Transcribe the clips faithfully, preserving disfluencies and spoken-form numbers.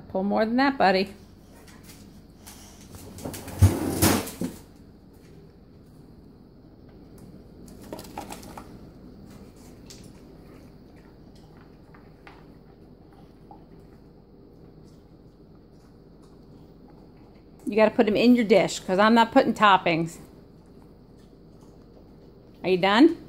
pull more than that, buddy. You got to put them in your dish because I'm not putting toppings. Are you done?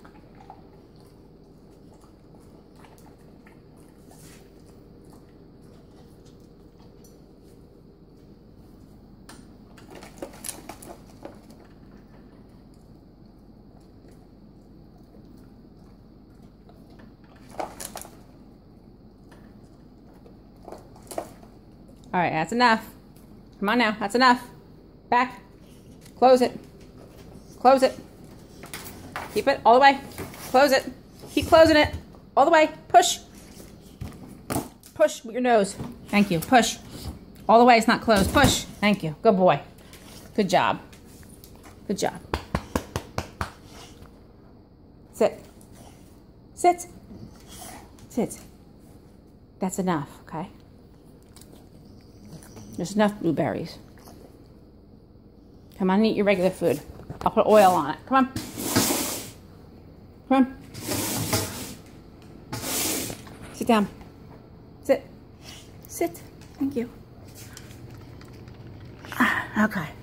All right, that's enough. Come on now, that's enough. Back. Close it. Close it. Keep it all the way. Close it. Keep closing it. All the way. Push. Push with your nose. Thank you. Push. All the way, it's not closed. Push. Thank you. Good boy. Good job. Good job. Sit. Sit. Sit. That's enough, okay? There's enough blueberries. Come on, eat your regular food. I'll put oil on it. Come on. Come on. Sit down. Sit. Sit. Thank you. Okay.